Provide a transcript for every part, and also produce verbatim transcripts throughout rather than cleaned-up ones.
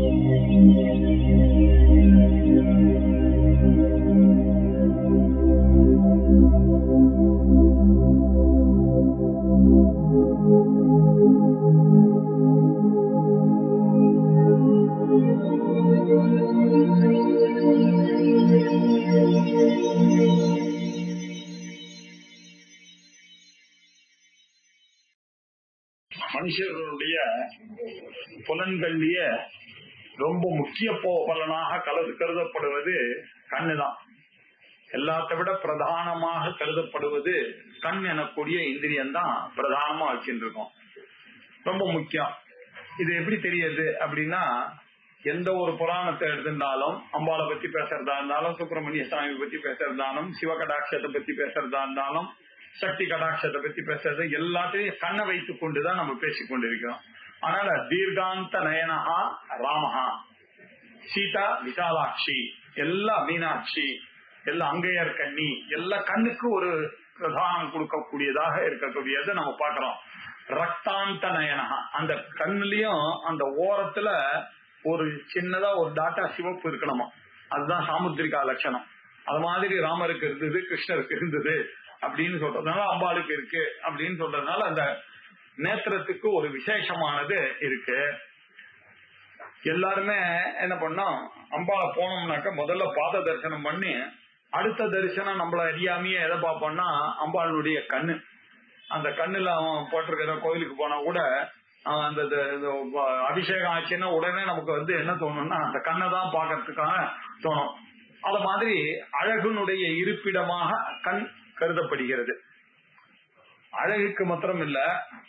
மனுஷர்களுடைய புலன்கள்லயே ரொம்ப முக்கிய பலனாக கலந்து கருதப்படுவது கண்ணுதான். எல்லாத்தை விட பிரதானமாக கருதப்படுவது கண் எனக்கூடிய இந்திரியம் தான் பிரதானமா வச்சுட்டு இருக்கோம். ரொம்ப முக்கியம். இது எப்படி தெரியுது அப்படின்னா, எந்த ஒரு புராணத்தை எடுத்திருந்தாலும் அம்பாளை பத்தி பேசுறதா இருந்தாலும், சுப்பிரமணிய சாமி பத்தி பேசுறதாலும், சிவகடாட்சத்தை பத்தி பேசுறதா இருந்தாலும், சக்தி கடாட்சத்தை பத்தி பேசுறது எல்லாத்தையும் கண்ணை வைத்துக் கொண்டுதான் நம்ம பேசிக் கொண்டிருக்கிறோம். அதனால தீர்காந்த நயனஹா ராமஹா, சீதா விசாலாட்சி, எல்லா மீனாட்சி, எல்லா அங்கையர் கண்ணி, எல்லா கண்ணுக்கு ஒரு பிரதானம் கொடுக்கக்கூடியதாக இருக்கக்கூடியதை நம்ம பாக்குறோம். ரக்தாந்த நயனஹா, அந்த கண்ணுலயும் அந்த ஓரத்துல ஒரு சின்னதா ஒரு டாட்டா சிவப்பு இருக்கணுமா, அதுதான் சாமுத்திரிகா லட்சணம். அது மாதிரி ராமருக்கு இருந்தது, கிருஷ்ணருக்கு இருந்தது அப்படின்னு சொல்றதுனால அம்பாளுக்கு இருக்கு அப்படின்னு சொல்றதுனால அந்த நேத்திரத்துக்கு ஒரு விசேஷமானது இருக்கு. எல்லாருமே என்ன பண்ணோம், அம்பாளை போனோம்னாக்க முதல்ல பாத தரிசனம் பண்ணி அடுத்த தரிசனம் நம்மள அறியாமையே எதை பார்ப்போம்னா அம்பாளுடைய கண்ணு. அந்த கண்ணுல அவன் போட்டிருக்கிற கோயிலுக்கு போனா கூட அந்த அபிஷேகம் ஆச்சுன்னா உடனே நமக்கு வந்து என்ன தோணும்னா அந்த கண்ணை தான் பாக்கிறதுக்காக தோணும். அது மாதிரி அழகுனுடைய இருப்பிடமாக கண் கருதப்படுகிறது. அழகுக்கு மாத்திரம் இல்ல,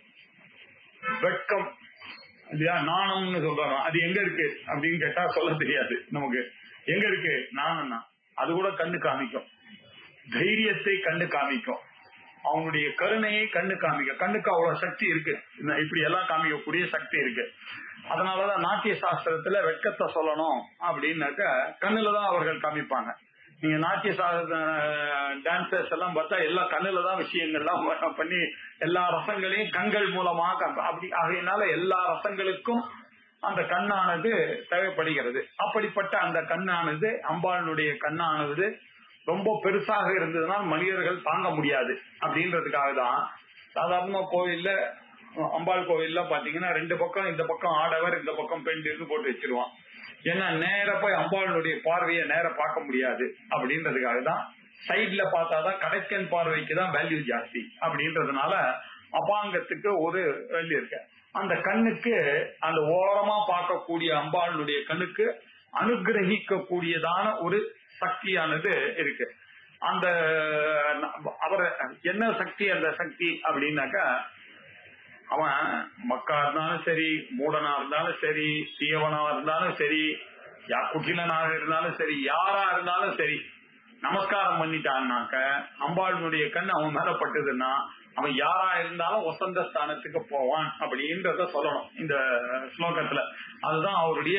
வெட்கம் இல்லையா, நாணம்னு சொல்றாங்க, அது எங்க இருக்கு அப்படின்னு கேட்டா சொல்ல தெரியாது நமக்கு. எங்க இருக்கு நாணம்னா அது கூட கண்ணு காமிக்கும். தைரியத்தை கண்ணு காமிக்கும். அவனுடைய கருணையை கண்ணு காமிக்கும். கண்ணுக்கு அவ்வளவு சக்தி இருக்கு, இப்படி எல்லாம் காமிக்கக்கூடிய சக்தி இருக்கு. அதனாலதான் நாட்டிய சாஸ்திரத்துல வெட்கத்தை சொல்லணும் அப்படின்னாக்க கண்ணுலதான் அவர்கள் காமிப்பாங்க. நீங்க நாட்டிய டான்சர்ஸ் எல்லாம் பார்த்தா எல்லா கண்ணுலதான் விஷயங்கள்லாம் பண்ணி எல்லா ரசங்களையும் கண்கள் மூலமாக அப்படி ஆகையினால எல்லா ரசங்களுக்கும் அந்த கண்ணானது தேவைப்படுகிறது. அப்படிப்பட்ட அந்த கண்ணானது அம்பாளுடைய கண்ணானது ரொம்ப பெருசாக இருந்ததுன்னா மனிதர்கள் தாங்க முடியாது. அப்படின்றதுக்காக தான் சாதாரண கோவில்ல அம்பாள் கோவில்ல பாத்தீங்கன்னா ரெண்டு பக்கம், இந்த பக்கம் ஆடவர் இந்த பக்கம் பெண் இருந்து போட்டு வச்சிருவான். ஏன்னா நேர போய் அம்பாளுடைய பார்வையை நேர பார்க்க முடியாது அப்படின்றதுக்காக தான் சைட்ல பார்த்தாதான் கடைக்கன் பார்வைக்கு தான் வேல்யூ ஜாஸ்தி. அப்படின்றதுனால அபாங்கத்துக்கு ஒரு வேல்யூ இருக்கு. அந்த கண்ணுக்கு அந்த ஓரமா பார்க்கக்கூடிய அம்பாளுடைய கண்ணுக்கு அனுகிரகிக்க கூடியதான ஒரு சக்தியானது இருக்கு. அந்த அவரை என்ன சக்தி, அந்த சக்தி அப்படின்னாக்கா அவன் மக்கா இருந்தாலும் சரி, மூடனா இருந்தாலும் சரி, தீயவனா இருந்தாலும் சரி, குட்டிலனாக இருந்தாலும் சரி, யாரா இருந்தாலும் சரி, நமஸ்காரம் பண்ணிட்டான்னாக்க அம்பாளுடைய கண் அவன் மேல பட்டதுன்னா அவன் யாரா இருந்தாலும் வசந்த ஸ்தானத்துக்கு போவான் அப்படின்றத சொல்லணும் இந்த ஸ்லோகத்துல. அதுதான் அவருடைய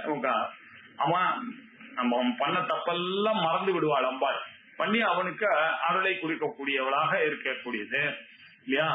அவன் நம்ம பண்ண தப்பெல்லாம் மறந்து விடுவாள் அம்பாள், பண்ணி அவனுக்கு அருளை குறிக்கக்கூடியவளாக இருக்கக்கூடியது இல்லையா.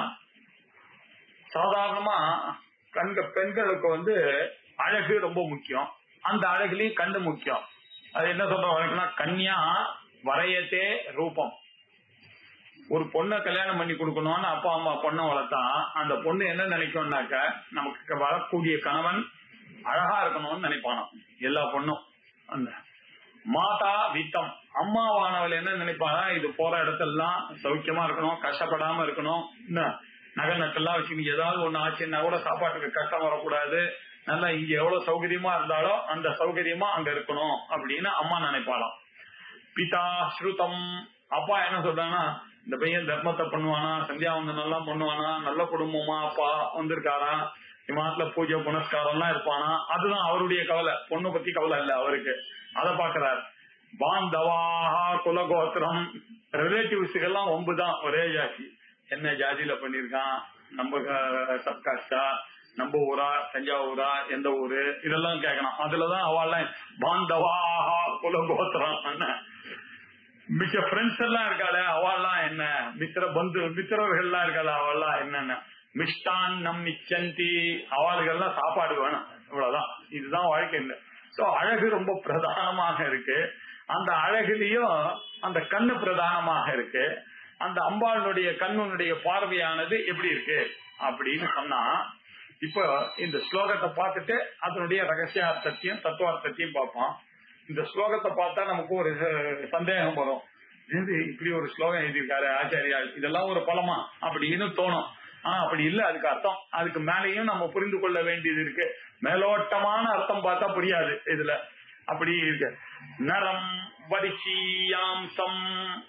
சாதாரணமா கண்க பெண்களுக்கு வந்து அழகு ரொம்ப முக்கியம். அந்த அழகுலயும் கண்ணு முக்கியம். அது என்ன சொல்ற வழக்குன்னா கன்யா வரையத்தே ரூபம். ஒரு பொண்ணை கல்யாணம் பண்ணி கொடுக்கணும்னு அப்பா அம்மா பொண்ணை வளர்த்தா அந்த பொண்ணு என்ன நினைக்கும்னாக்க நமக்கு வரக்கூடிய கணவன் அழகா இருக்கணும்னு நினைப்பானோ எல்லா பொண்ணும். அந்த மாதா வித்தம், அம்மாவானவள் என்ன நினைப்பானா, இது போற இடத்தெல்லாம் சௌக்கியமா இருக்கணும், கஷ்டப்படாம இருக்கணும், நகை நட்டெல்லாம் வச்சு ஏதாவது ஒண்ணு ஆச்சுன்னா கூட சாப்பாட்டுக்கு கஷ்டம் வரக்கூடாது, நல்லா இங்க எவ்வளவு சௌகரியமா இருந்தாலோ அந்த சௌகரியமா அங்க இருக்கணும் அப்படின்னு அம்மா நினைப்பாளாம். பிதா ஸ்ருதம், அப்பா என்ன சொல்றாங்கன்னா இந்த பையன் தர்மத்தை பண்ணுவானா, சந்தியாவந்தனம் எல்லாம் பண்ணுவானா, நல்ல குடும்பமா அப்பா வந்திருக்காரா, இமாத்துல பூஜை புனஸ்காரம் எல்லாம் இருப்பானா, அதுதான் அவருடைய கவலை. பொண்ணு பத்தி கவலை இல்ல அவருக்கு, அதை பாக்குறாரு. பாந்தவாஹா குலகோத்திரம், ரிலேட்டிவ்ஸுக்கு எல்லாம் ஒம்புதான், ஒரே ஜாதி, என்ன ஜாதியில பண்ணிருக்கான், நம்ம சப்காஸ்டா, நம்ம ஊரா, தஞ்சாவூரா, எந்த ஊரு, இதெல்லாம் கேட்கணும். அதுலதான் அவள் பாந்தவாஹா குலகோத்திரம். மிச்ச ஃப்ரெண்ட்ஸ் எல்லாம் இருக்காளே அவள்லாம் என்ன, மித்திர பந்து மித்திரர்கள் எல்லாம் இருக்காள அவள்லாம் என்னென்ன, மிஷ்டான் நம் நிச்சந்தி, அவளுகள்லாம் சாப்பாடு வேணும், இவ்வளவுதான். இதுதான் வாழ்க்கை. சோ அழகு ரொம்ப பிரதானமாக இருக்கு. அந்த அழகுலயும் அந்த கண்ணு பிரதானமாக இருக்கு. அந்த அம்பாளுடைய கண்ணுடைய பார்வையானது எப்படி இருக்கு அப்படின்னு சொன்னா, இப்போ இந்த ஸ்லோகத்தை பார்த்துட்டு அதனுடைய ரகசியார்த்தத்தையும் தத்துவார்த்தத்தையும் பார்ப்போம். இந்த ஸ்லோகத்தை பார்த்தா நமக்கு ஒரு சந்தேகம் வரும், இது இப்படி ஒரு ஸ்லோகம் எழுதியிருக்காரு ஆச்சாரியா, இதெல்லாம் ஒரு பலமா அப்படின்னு தோணும். ஆனா அப்படி இல்ல, அதுக்கு அர்த்தம் அதுக்கு மேலேயும் நம்ம புரிந்து கொள்ள வேண்டியது இருக்கு. மேலோட்டமான அர்த்தம் பார்த்தா புரியாது இதுல, அப்படி இருக்கு. நரம் வரிஷியாம்சம்,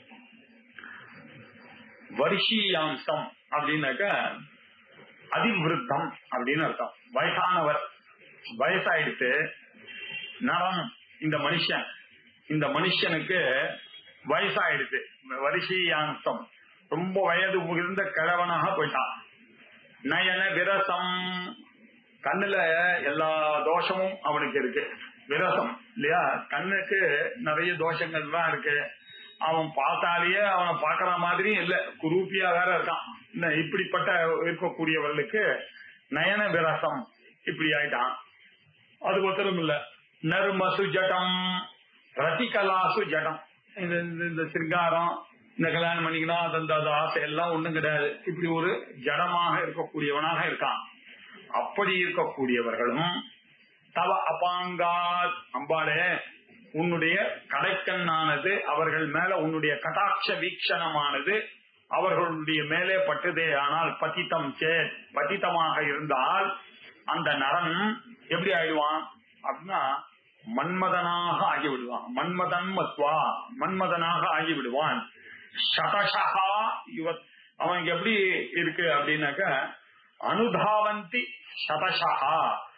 வரிஷியாம்சம் அப்படின்னாக்க அதிவிருத்தம் அப்படின்னு அர்த்தம். வயசானவர், வயசாயிடுத்து. நரம் இந்த மனுஷன், இந்த மனுஷனுக்கு வயசாயிடுச்சு. வரிஷியாம்சம் ரொம்ப வயது முதிர்ந்த கிழவனாக போயிட்டான். நயன விரசம், கண்ணுல எல்லா தோஷமும் அவனுக்கு இருக்கு. விரசம் இல்லையா, கண்ணுக்கு நிறைய தோஷங்கள் தான் இருக்கு. அவன் பார்த்தாலேயே அவனை பாக்குற மாதிரி இல்ல, குரூப்பியா வேற இருக்கான். இப்படிப்பட்ட இருக்கக்கூடியவர்களுக்கு நயன விரசம் இப்படி ஆயிட்டான். அது ஒத்தரும் இல்ல. நர்மசு ஜடம், ரத்திகலாசு ஜடம், இந்த சிங்காரம், இந்த கல்யாணம் பண்ணிக்கணும் அந்த ஆசை எல்லாம் ஒண்ணும் கிடையாது. இப்படி ஒரு ஜடமாக இருக்கக்கூடியவனாக இருக்கான். அப்படி இருக்கக்கூடியவர்களும் தவ அபாங்காத், அம்பாளே உன்னுடைய கடைக்கண்ணானது அவர்கள் மேல, உன்னுடைய கடாட்ச வீக்ஷணமானது அவர்களுடைய மேலே பட்டதே ஆனால் பதித்தம் சே, பதித்தமாக இருந்தால் அந்த நரன் எப்படி ஆயிடுவான் அப்படின்னா மன்மதனாக ஆகிவிடுவான். மன்மதன் மத்வா, மன்மதனாக ஆகிவிடுவான். சதசகா இவ, அவன் எப்படி இருக்கு அப்படின்னாக்க அனுதாவந்தி சதசகா,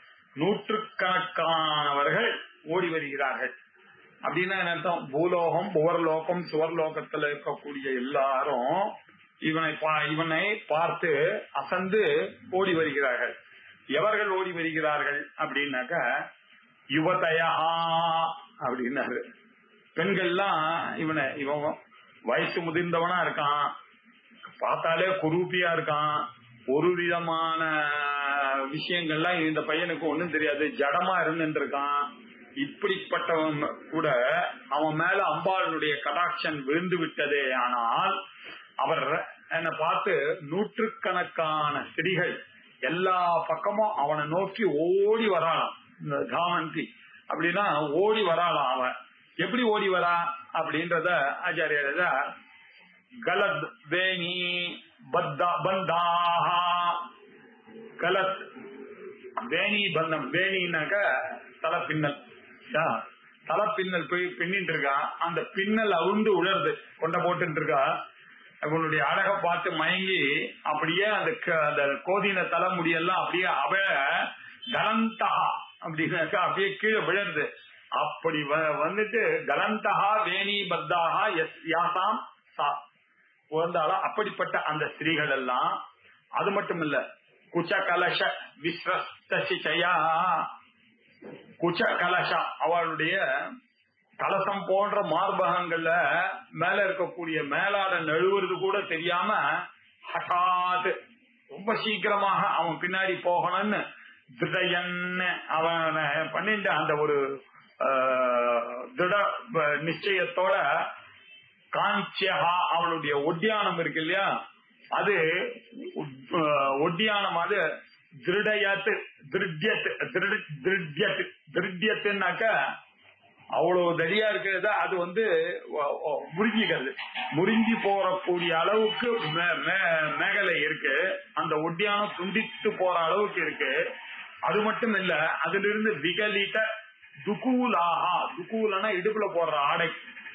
நூற்றுக்கணக்கானவர்கள் ஓடி வருகிறார்கள். அப்படின்னா என்ன அர்த்தம்? பூலோகம், புவர்லோகம், சுவர்லோகத்துல இருக்கக்கூடிய எல்லாரும் இவனை இவனை பார்த்து அசந்து ஓடி வருகிறார்கள். எவர்கள் ஓடி வருகிறார்கள் அப்படின்னாக்க யுவதயா அப்படின்னாரு. பெண்கள்லாம் இவனை, இவன் வயசு முதிர்ந்தவனா இருக்கான், பார்த்தாலே குரூப்பியா இருக்கான், ஒரு விதமான விஷயங்கள்லாம் இந்த பையனுக்கு ஒண்ணும் தெரியாது, ஜடமா இருந்துட்டு இருக்கான். இப்படிப்பட்டவன் கூட அவன் மேல அம்பாளுடைய கடாட்சன் விழுந்து விட்டதே ஆனால் அவர் என்னை பார்த்து நூற்றுக்கணக்கான ஸ்திரீகள் எல்லா பக்கமும் அவனை நோக்கி ஓடி வராளாம். இந்த தாமந்தி அப்படின்னா ஓடி வராளாம். அவன் எப்படி ஓடி வரா அப்படின்றத ஆச்சாரிய கலத் வேணி பத்தா பந்தாஹா, கலத் வேணி பந்தம், வேணினாக்க தலை பின்னல், தலை பின்னல் போய் பின்னிட்டு இருக்கா. அந்த பின்னல் அவுண்டு உழருது, கொண்ட போட்டு இருக்கா. அவனுடைய அழக பார்த்து மயங்கி அப்படியே அந்த அந்த கோதின தலைமுடியெல்லாம் அப்படியே அவ கலந்தகா அப்படின்னாக்கா அப்படியே கீழே விழருது. அப்படி வந்துட்டு கலந்தகா வேணி பத்தாகா எஸ் யாசாம் சா வந்தாலும் அப்படிப்பட்ட அந்த ஸ்திரீகள் எல்லாம். அது மட்டும் இல்ல, குச்ச கலச விஸ்வஸ்தயா, குச்ச கலசா அவளுடைய கலசம் போன்ற மார்பகங்கள்ல மேல இருக்கக்கூடிய மேலாட நழுவுறது கூட தெரியாம ஹட்டாத் ரொம்ப சீக்கிரமாக அவன் பின்னாடி போகணும்னு திருடயன்னு அவன் பண்ணிட்டு அந்த ஒரு திட நிச்சயத்தோட காஞ்சியகா அவளுடைய ஒட்டியானம் இருக்கு இல்லையா, அது ஒட்டியானம், அது திருடயத்து திருட்யத்து திருட்யத்து திருட்யத்துனாக்க அவ்வளவு தடியா இருக்கிறது. அது வந்து முறிஞ்சிக்கிறது, முறிஞ்சி போறக்கூடிய அளவுக்கு மேகலை இருக்கு. அந்த ஒட்டியானம் துண்டித்து போற அளவுக்கு இருக்கு. அது மட்டும் இல்ல, அதுல இருந்து விகலிட்ட துகூலாகா, துகூலனா இடுப்புல போடுற ஆடை,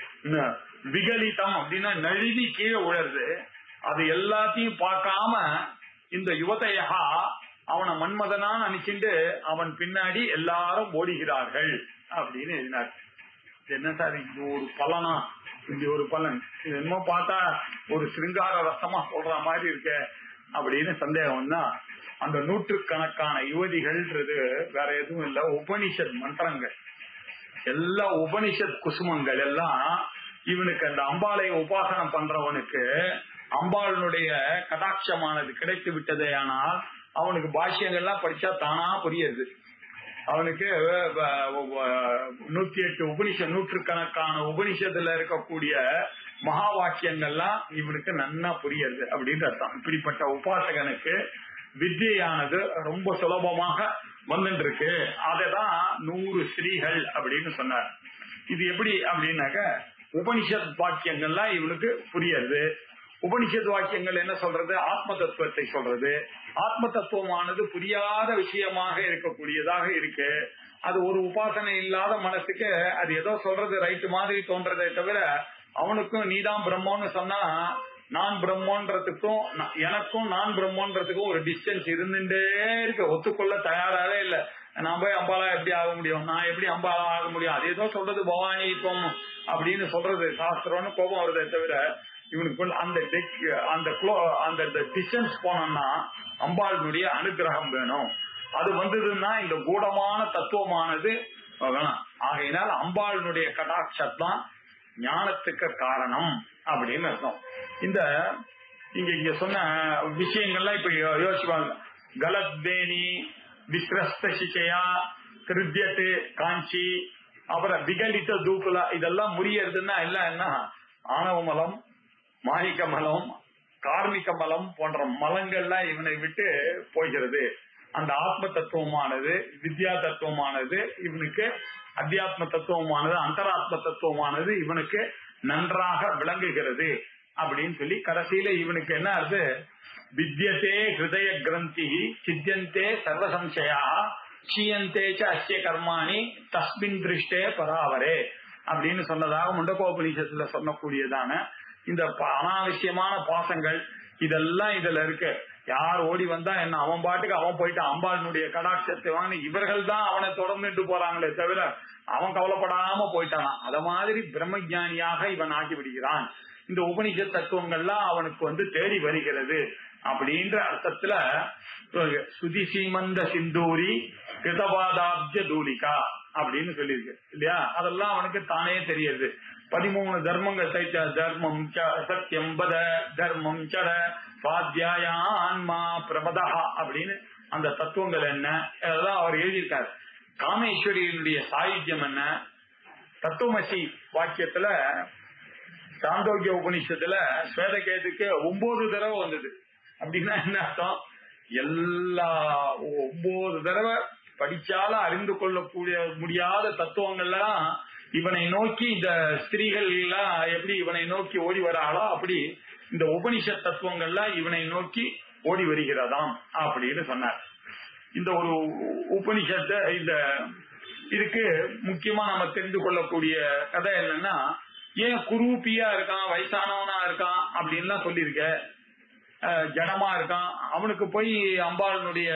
விகலிதம் அப்படின்னா நழுவி கீழே உழருது. அது எல்லாத்தையும் பார்க்காம இந்த யுவதையா அவனை மன்மதனா நினைச்சுட்டு அவன் பின்னாடி எல்லாரும் ஓடுகிறார்கள் அப்படின்னு எழுதினார். என்ன சார் இது ஒரு பலனா, இது ஒரு பலன், இது என்னமோ பார்த்தா ஒரு சிருங்கார ரசமா சொல்ற மாதிரி இருக்க அப்படின்னு சந்தேகம் தான். அந்த நூற்றுக்கணக்கான யுவதிகள்ன்றது வேற எதுவும் இல்ல, உபனிஷத் மந்திரங்கள் எல்லா உபனிஷத் குசுமங்கள் எல்லாம் இவனுக்கு அந்த அம்பாளை உபாசனம் பண்றவனுக்கு அம்பாளுடைய கடாட்சமானது கிடைத்து விட்டதே ஆனால் அவனுக்கு பாஷ்யங்கள்லாம் படிச்சா தானா புரியுது. அவனுக்கு நூத்தி எட்டு உபனிஷ நூற்றுக்கணக்கான உபனிஷத்துல இருக்கக்கூடிய மகா வாக்கியங்கள்லாம் இவனுக்கு நன்னா புரியுது அப்படின்னு அர்த்தம். இப்படிப்பட்ட உபாசகனுக்கு வித்யானது ரொம்ப சுலபமாக வந்துட்டு இருக்கு. அததான் நூறு ஸ்ரீகள் அப்படின்னு சொன்னார். இது எப்படி அப்படின்னாக்க உபனிஷத் வாக்கியங்கள்லாம் இவனுக்கு புரியுது. உபனிஷத் வாக்கியங்கள் என்ன சொல்றது? ஆத்ம தத்துவத்தை சொல்றது. ஆத்ம தத்துவமானது புரியாத விஷயமாக இருக்கக்கூடியதாக இருக்கு. அது ஒரு உபாசனை இல்லாத மனசுக்கு அது ஏதோ சொல்றது ரைட்டு மாதிரி தோன்றதை தவிர அவனுக்கும் நீதான் பிரம்மன்னு சொன்னா நான் பிரம்மன்றதுக்கும் எனக்கும் நான் பிரம்மன்றதுக்கும் ஒரு டிஸ்டன்ஸ் இருந்துட்டே இருக்கு. ஒத்துக்கொள்ள தயாராகவே இல்லை. நான் போய் அம்பாலா எப்படி ஆக முடியும், நான் எப்படி அம்பாலா ஆக முடியும், அது ஏதோ சொல்றது பவானித்துவம் அப்படின்னு சொல்றது சாஸ்திரம்னு கோபம் வருதே தவிர இவனுக்கு அந்த அந்த அந்த டிஸ்டன்ஸ் போனோம்னா அம்பாளுடைய அனுகிரகம் வேணும். அது வந்ததுன்னா இந்த கூடமான தத்துவமானது வேணும். ஆகையினால் அம்பாளுடைய கடாட்சத்தான் ஞானத்துக்கு காரணம் அப்படின்னு அர்த்தம். இந்த இங்க இங்க சொன்ன விஷயங்கள்லாம் இப்ப யோசிப்பாங்க. கலத்வேணி விக்ரஸ்திச்சயா கிருத்தியத்து காஞ்சி அப்புறம் விகலித்த தூக்குலா இதெல்லாம் முறியறதுன்னா எல்லாம் என்ன? ஆணவ மலம், மாணிக்க மலம், கார்மிக மலம் போன்ற மலங்கள்லாம் இவனை விட்டு போகிறது. அந்த ஆத்ம தத்துவமானது வித்யா தத்துவமானது இவனுக்கு அத்தியாத்ம தத்துவமானது அந்தராத்ம தத்துவமானது இவனுக்கு நன்றாக விளங்குகிறது அப்படின்னு சொல்லி கடைசியில இவனுக்கு என்ன ஆகுது? வித்யத்தே ஹிருதய கிரந்தி சித்தியந்தே சர்வசம்சயா சீயந்தே அஸ்ய கர்மாணி தஸ்மின் திருஷ்டே பராவரே அப்படின்னு சொன்னதாக முண்டகோபனிஷத்துல சொல்லக்கூடியதான இந்த அனாவசியமான பாசங்கள் இதெல்லாம் இதுல இருக்கு. யார் ஓடி வந்தா என்ன, அவன் பாட்டுக்கு அவன் போயிட்டான். அம்பாளுடைய கடாட்சத்தை வாங்கி இவர்கள் தான் அவனை தொடர்ந்துட்டு போறாங்களே தவிர அவன் கவலைப்படாம போயிட்டானா. அத மாதிரி பிரம்மஜானியாக இவன் ஆக்கி விடுகிறான். இந்த உபனிஷத் தத்துவங்கள்லாம் அவனுக்கு வந்து தேடி வருகிறது அப்படின்ற அர்த்தத்துல சுதி சீமந்த சிந்தூரி கிருதபாதாப்ஜ தூலிகா அப்படின்னு சொல்லியிருக்கு இல்லையா? அதெல்லாம் அவனுக்கு தானே தெரியுது. பதிமூணு தர்மங்கள் தைச்ச தர்மம் சத்தியம் பத தர்மம் சர சுவாத்தியாயான்மா பிரபதா அப்படின்னு அந்த தத்துவங்கள் என்ன அதெல்லாம் அவர் எழுதியிருக்காரு. காமேஸ்வரியினுடைய சாயுஜ்யம் என்ன? தத்துவமசி வாக்கியத்துல சாந்தோக்கிய உபனிஷத்துல ஸ்வேதகேதுக்கு ஒன்பது தடவை வந்தது. அப்படின்னா என்ன அர்த்தம்? எல்லா ஒன்பது தடவை படிச்சாலும் அறிந்து கொள்ளக்கூடிய முடியாத தத்துவங்கள்லாம் இவனை நோக்கி இந்த ஸ்திரீகள் எல்லாம் எப்படி இவனை நோக்கி ஓடி வராளோ அப்படி இந்த உபனிஷத் தத்துவங்கள்லாம் இவனை நோக்கி ஓடி வருகிறதாம் அப்படின்னு சொன்னார். இந்த ஒரு உபனிஷத்தை இந்த இதுக்கு முக்கியமா நம்ம தெரிந்து கொள்ளக்கூடிய கதை என்னன்னா, ஏன் குரூப்பியா இருக்கான், வயசானவனா இருக்கான் அப்படின்லாம் சொல்லியிருக்க, ஜடமா இருக்கான், அவனுக்கு போய் அம்பாளுடைய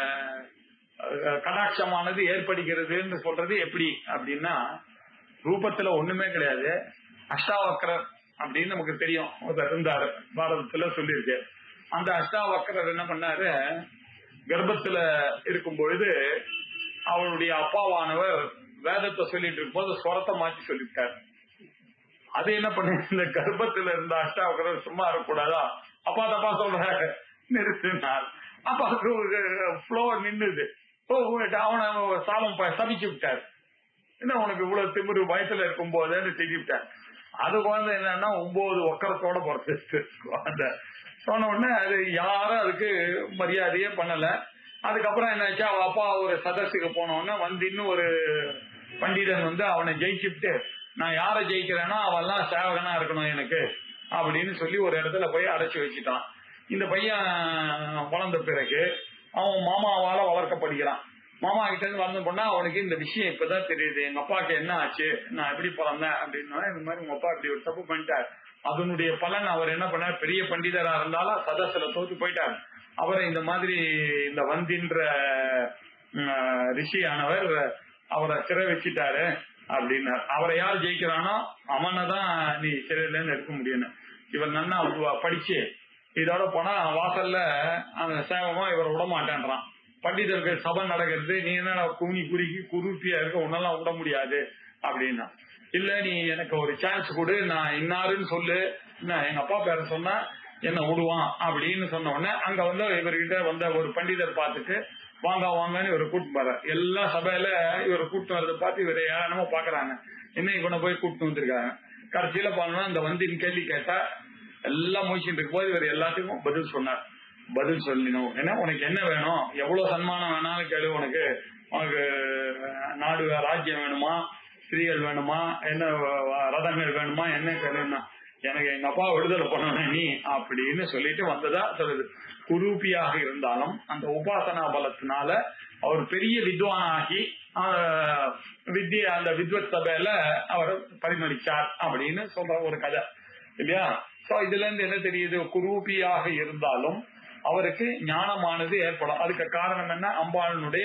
கடாட்சமானது ஏற்படுகிறதுன்னு சொல்றது எப்படி அப்படின்னா, ரூபத்துல ஒண்ணுமே கிடையாது. அஷ்டாவக்கரர் அப்படின்னு நமக்கு தெரியும், இருந்தாரு பாரதத்துல சொல்லியிருக்கு. அந்த அஷ்டாவக்கரர் என்ன பண்ணாரு, கர்ப்பத்துல இருக்கும் பொழுது அவளுடைய அப்பாவானவர் வேதத்தை சொல்லிட்டு இருக்கும்போது ஸ்வரத்தை மாற்றி சொல்லிட்டார். அது என்ன பண்ண, இந்த கர்ப்பத்துல இருந்த அஷ்டாவக்கரர் சும்மா இருக்கக்கூடாதா, அப்பா தப்பா சொல்ற நிறுத்தினார். அப்ப ஃப்ளோ நின்னுது. அவனை சாபம் சபிச்சு விட்டார். என்ன உனக்கு இவ்வளவு திமிரு வயசுல இருக்கும் போதுன்னு செஞ்சு விட்டார். அது குழந்தை என்னன்னா ஒன்பது ஒக்கரத்தோட பிறந்துச்சு. அந்த சொன்ன உடனே அது யாரும் அதுக்கு மரியாதையே பண்ணல. அதுக்கப்புறம் என்னாச்சு, அவ அப்பா ஒரு சதஸுக்கு போன உடனே வந்து இன்னும் ஒரு பண்டிதன் வந்து அவனை ஜெயிச்சுட்டு, நான் யாரை ஜெயிக்கிறேன்னா அவெல்லாம் சேவகனா இருக்கணும் எனக்கு அப்படின்னு சொல்லி ஒரு இடத்துல போய் அடைச்சு வச்சுட்டான். இந்த பையன் வளர்ந்த பிறகு அவன் மாமாவால வளர்க்கப்படுகிறான். மாமா கிட்ட இருந்து வளர்ந்து போனா அவனுக்கு இந்த விஷயம் இப்பதான் தெரியுது, எங்க அப்பாவுக்கு என்ன ஆச்சு, நான் எப்படி பிறந்தேன் அப்படின்னா, இந்த மாதிரி உங்க அப்பா இப்படி ஒரு தப்பு பண்ணிட்டார். அதனுடைய பலன் அவர் என்ன பண்ணார், பெரிய பண்டிதரா இருந்தாலும் சதஸ்ல தோத்து போயிட்டார். அவரை இந்த மாதிரி இந்த வந்தின்ற ரிஷியானவர் அவரை சிறை வச்சுட்டாரு அப்படின்னார். அவரை யார் ஜெயிக்கிறானோ அவனை தான் நீ சிறையிலேருந்து எடுக்க முடியும். இவர் நன்னா படிச்சு இதோட போனா வாசல்ல அந்த சேவமா இவரை விட மாட்டேன்றான். பண்டிதர்கள் சபை நடக்கிறது, நீ என்ன குனி குறுக்கி குருப்பியா இருக்க, உன்னெல்லாம் விட முடியாது அப்படின்னா, இல்ல நீ எனக்கு ஒரு சான்ஸ் கொடு, நான் இன்னாருன்னு சொல்லு, எங்க அப்பா பேரை சொன்னா என்ன விடுவான் அப்படின்னு சொன்ன உடனே அங்க வந்து இவர்கிட்ட வந்த ஒரு பண்டிதர் பார்த்துட்டு வாங்க வாங்கன்னு இவரை கூட்டு போற. எல்லா சபையில இவரை கூட்டு வரதை பார்த்து இவரை ஏராளமா பாக்குறாங்க. என்ன இவனை போய் கூட்டு வந்திருக்காங்க. கடைசியில பாருன்னா அந்த வந்தின் கேள்வி கேட்டா எல்லாம் முடிச்சுட்டு இருக்கும் போது இவர் எல்லாத்துக்கும் பதில் சொன்னார். பதில் சொல்லணும். ஏன்னா உனக்கு என்ன வேணும், எவ்வளவு சன்மானம் வேணாலும் கேளு, உனக்கு உனக்கு நாடு ராஜ்யம் வேணுமா, ஸ்திரீகள் வேணுமா, என்ன ரதங்கள் வேணுமா, என்ன கேளுன்னா எனக்கு எங்க அப்பா விடுதலை பண்ணணும் நீ அப்படின்னு சொல்லிட்டு வந்ததா சொல்லுது. குரூபியாக இருந்தாலும் அந்த உபாசனா பலத்தினால அவர் பெரிய வித்வானாகி வித்ய அந்த வித்வத் சபையில அவர் பரிமளிச்சார் அப்படின்னு சொல்ற ஒரு கதை இல்லையா. சோ இதுல இருந்து என்ன தெரியுது, குரூபியாக இருந்தாலும் அவருக்கு ஞானமானது ஏற்படும். அதுக்கு காரணம் என்ன, அம்பாளனுடைய.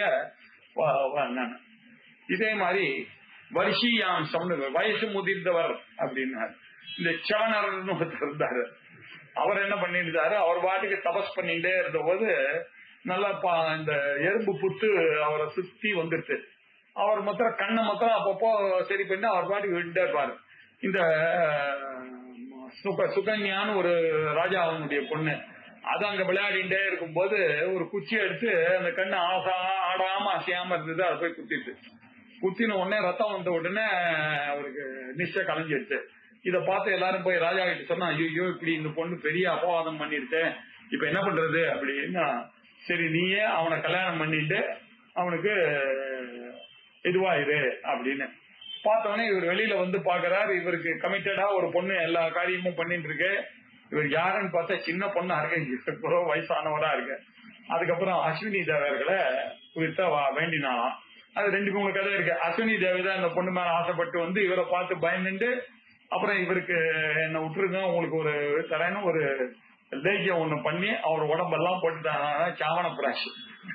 இதே மாதிரி வருஷியாம்சம், வயசு முதிர்ந்தவர் அப்படின்னாரு. இந்த சவணர்னு ஒருத்தர் இருந்தாரு. அவர் என்ன பண்ணிருந்தாரு, அவர் பாட்டுக்கு தபஸ் பண்ணிட்டே இருந்த போது நல்லா இந்த எறும்பு புத்து அவரை சுத்தி வந்துருச்சு. அவர் மாத்திரம் கண்ணை மாத்திரம் அப்பப்போ சரி பண்ணி அவர் பாட்டுக்கு விட்டுட்டே இருப்பாரு. இந்த சுகன்யான்னு ஒரு ராஜா அவனுடைய பொண்ணு, அது அங்க விளையாடிட்டே இருக்கும் போது ஒரு குச்சி எடுத்து அந்த கண்ணு ஆசா ஆடாம அசையாம இருந்தது. அதை போய் குத்திட்டு குத்தின உடனே ரத்தம் வந்த உடனே அவருக்கு நிச்சயம் கலைஞ்சிடுச்சு. இத பார்த்து எல்லாரும் போய் ராஜா கிட்ட சொன்னா, ஐயோ இப்படி இந்த பொண்ணு பெரிய அபவாதம் பண்ணிருச்சு, இப்ப என்ன பண்றது அப்படின்னா, சரி நீயே அவனை கல்யாணம் பண்ணிட்டு அவனுக்கு இதுவா இரு அப்படின்னு பார்த்தவனே இவர் வெளியில வந்து பாக்குறாரு. இவருக்கு கமிட்டடா ஒரு பொண்ணு எல்லா காரியமும் பண்ணிட்டு இருக்கு. இவர் யாருன்னு பார்த்தா சின்ன பொண்ணா இருக்கு, வயசானவரா இருக்கு. அதுக்கப்புறம் அஸ்வினி தேவர்களை குறித்த வேண்டினாலாம். அது ரெண்டுக்கும் உங்களுக்கு கதை இருக்கு. அஸ்வினி தேவிதான் அந்த பொண்ணு மேல ஆசைப்பட்டு வந்து இவரை பார்த்து பயந்துட்டு அப்புறம் இவருக்கு என்ன விட்டுருங்க உங்களுக்கு ஒரு தரேன்னு ஒரு லேகியம் ஒண்ணு பண்ணி அவர் உடம்பெல்லாம் போட்டுட்டாங்க சாவன பிராஷ்.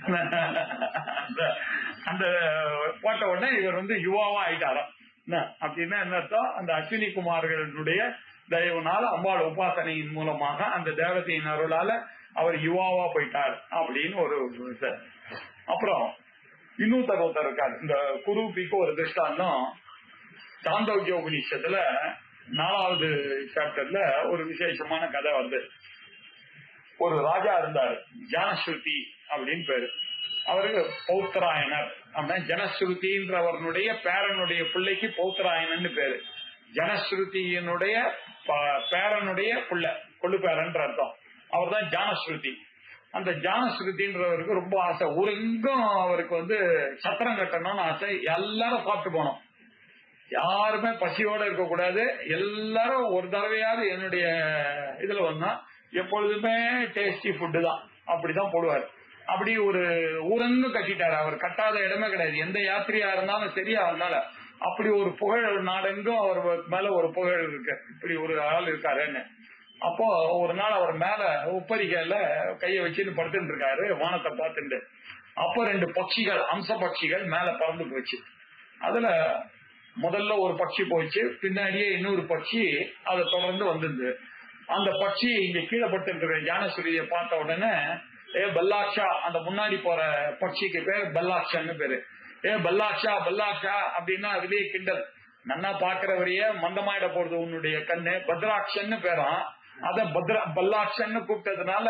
அந்த போட்ட உடனே இவர் வந்து யுவாவா ஆயிட்டாராம். அப்படின்னா என்ன அர்த்தம், அந்த அஸ்வினி குமார்களுடைய தயவுனால அம்பாள் உபாசனையின் மூலமாக அந்த தேவதையின் அருளால அவர் யுவாவா போயிட்டார் அப்படின்னு ஒரு. அப்புறம் இன்னும் தகவல் இருக்காரு. இந்த குரூபிக்கு ஒரு திருஷ்டாந்தம் சாந்தோக்கிய உபநிஷத்துல நாலாவது சாப்டர்ல ஒரு விசேஷமான கதை வந்து, ஒரு ராஜா இருந்தாரு ஜனஸ்ருதி அப்படின்னு பேரு. அவருக்கு பௌத்தராயனர் அப்படின்னா ஜனஸ்ருதின்றவனுடைய பேரனுடைய பிள்ளைக்கு பௌத்தராயனன்னு பேரு. ஜனஸ்ருதியினுடைய பேரனுடைய பிள்ளை கொள்ளு பேரன்ற அர்த்தம். அவர் தான் ஜானஸ்ருதி. அந்த ஜானஸ்ருதின்றவருக்கு ரொம்ப ஆசை, ஊரெங்கும் அவருக்கு வந்து சத்திரம் கட்டணும்னு ஆசை. எல்லாரும் சாப்பிட்டு போனோம், யாருமே பசியோட இருக்க கூடாது, எல்லாரும் ஒரு தடவையாவது என்னுடைய இதுல வந்தா எப்பொழுதுமே டேஸ்டி ஃபுட்டு தான் அப்படிதான் போடுவார். அப்படி ஒரு ஊரங்கு கட்டிட்டாரு. அவர் கட்டாத இடமே கிடையாது. எந்த யாத்திரையா இருந்தாலும் சரியா இருந்தாலும் அப்படி ஒரு புகழ் நாடெங்கும் அவர் மேல ஒரு புகழ் இருக்கு, இப்படி ஒரு ஆள் இருக்காருன்னு. அப்போ ஒரு நாள் அவர் மேல உப்பரிகையில கைய வச்சுட்டு படுத்துட்டு இருக்காரு, வானத்தை பார்த்துட்டு. அப்போ ரெண்டு பட்சிகள், அம்ச பட்சிகள் மேல பறந்து போச்சு. அதுல முதல்ல ஒரு பட்சி போச்சு, பின்னாடியே இன்னொரு பட்சி அதை தொடர்ந்து வந்திருந்து. அந்த பட்சி இங்க கீழே பட்டு ஞானசூரிய பார்த்த உடனே ஏ பல்லாட்சா, அந்த முன்னாடி போற பட்சிக்கு பேர் பல்லாட்சான்னு பேரு. ஏ பல்லாட்சா பல்லாட்சா அப்படின்னா அதுலயே கிண்டல், நன்னா பாக்குறவரையே மந்தமாயிட போறது உன்னுடைய கண்ணு, பத்ராட்சன்னு பேரும். அத பத்ரா பல்லாட்சன்னு கூப்பிட்டதுனால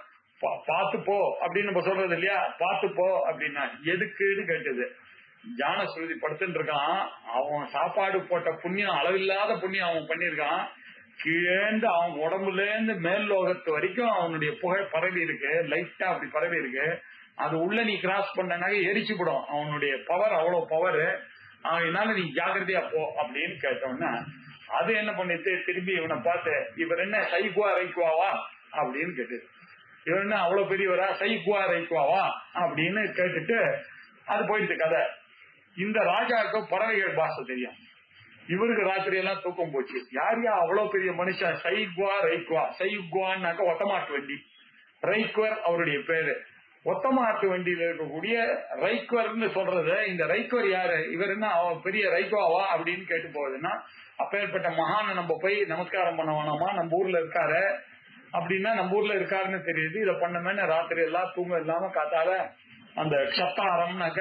பாத்து போ அப்படின்னு நம்ம சொல்றது இல்லையா, பாத்து போ அப்படின்னா எதுக்குன்னு கேட்டது. ஜானஸ்ருதி படுத்துட்டு இருக்கான், அவன் சாப்பாடு போட்ட புண்ணியம் அளவில்லாத புண்ணியம் அவன் பண்ணிருக்கான். கீழேந்து அவன் உடம்புல இருந்து மேல் லோகத்து வரைக்கும் அவனுடைய புகழ் பரவி இருக்கு, லைட்டா அப்படி பரவி இருக்கு. அது உள்ள நீ கிராஸ் பண்ணனாக எரிச்சு போடும், அவனுடைய பவர் அவ்வளவு பவர். அதனால நீ ஜாகிரதையா போ அப்படின்னு கேட்டோம்னா அது என்ன பண்ணிட்டு திரும்பி இவனை பார்த்து, இவர் என்ன சைக்குவா ரைக்குவாவா அப்படின்னு கேட்டு, இவர் என்ன அவ்வளவு பெரியவரா, சைக்குவா ரைக்குவாவா அப்படின்னு கேட்டுட்டு அது போயிடுச்சு கதை. இந்த ராஜாவுக்கு பறவைகள் பாஷை தெரியும், இவருக்கு ராத்திரி எல்லாம் தூக்கம் போச்சு. யார் யா அவ்வளவு பெரிய மனுஷன், சைக்குவா ரைக்குவா. சைக்குவான்னாக்க ஒத்தமாட்டு வண்டி, ரைக்குவர் அவருடைய பேரு. ஒத்தமாட்டு வண்டியில இருக்கக்கூடிய ரைக்குவர்னு சொல்றது. இந்த ரைக்குவர் யாரு, இவர் என்ன பெரிய ரைக்குவாவா அப்படின்னு கேட்டு போகுதுன்னா, அப்பேற்பட்ட மகான நம்ம போய் நமஸ்காரம் பண்ண வேணாமா, நம்ம ஊர்ல இருக்காரு அப்படின்னா நம்ம ஊர்ல இருக்காருன்னு தெரியுது. இதை பண்ணமே ராத்திரி எல்லாம் தூங்க இல்லாம காத்தால அந்த சத்தாரம்னாக்க